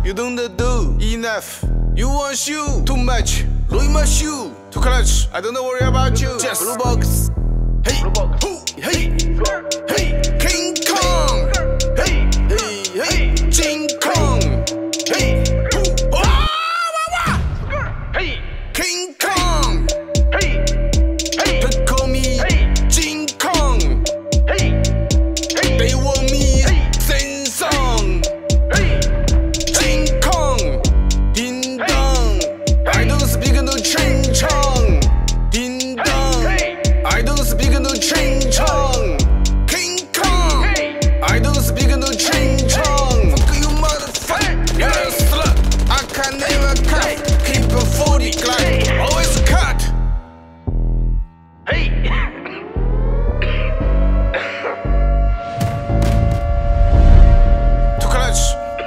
You don't do enough. You want shoe too much. Louis my shoe too clutch. I don't worry about you. Just blue box. Hey, hey, hey, King Kong. Hey, hey, hey, King Kong. Hey, hey, King Kong. Hey, hey, they call me King Kong. Hey, hey, they want me sing song. Hey, King Kong. Ding dong. I don't speak no ching chong. Ding dong. I don't speak no ching chong. King Kong. I don't speak no ching chong. Fuck you, motherfucker. You're a slut. I can never cut. Keep a 40 Glock. Always cut. Hey. To clutch.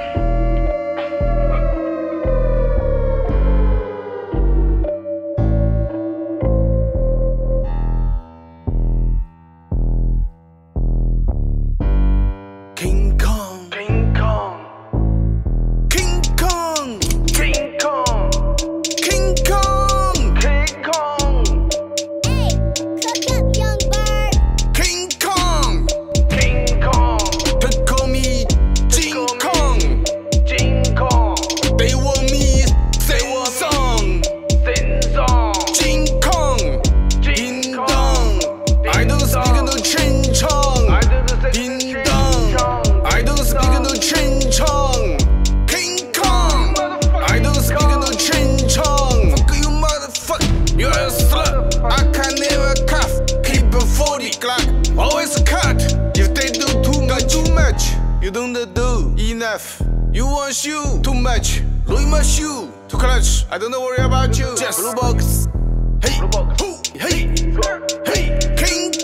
King Kong. King Kong. King Kong. King Kong. King Kong. King Kong. Hey, cook up, young bird. King Kong. King Kong. They call me King Kong. King Kong. They want me sing song. Sing song. King Kong. Ding dong. I don't speak no ching chong. Ding dong. I don't speak no ching chong. King Kong. I don't speak no ching chong. Fuck you, motherfucker. You're a slut. I can never cuff. Keep a 40 Glock. Always cut. If they do too much, you don't do enough. You want shoe too much. Louis my shoe too clutch. I don't worry about you. Just blue box. Hey, hey, hey, King